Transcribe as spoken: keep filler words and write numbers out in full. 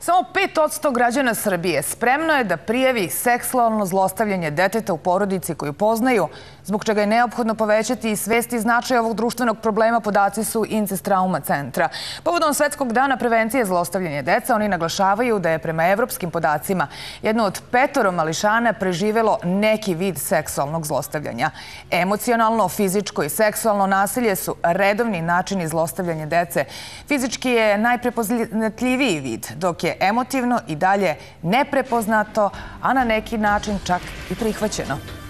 Samo pet posto građana Srbije spremno je da prijavi seksualno zlostavljanje deteta u porodici koju poznaju, zbog čega je neophodno povećati i svest i značaj ovog društvenog problema, podaci su Incest Trauma centra. Povodom Svetskog dana prevencije zlostavljanja deca, oni naglašavaju da je prema evropskim podacima jedno od petoro mališana preživelo neki vid seksualnog zlostavljanja. Emocionalno, fizičko i seksualno nasilje su redovni načini zlostavljanja dece. Fizički je najprepoznatljiviji vid, dok je emotivno i dalje neprepoznato, a na neki način čak i prihvaćeno.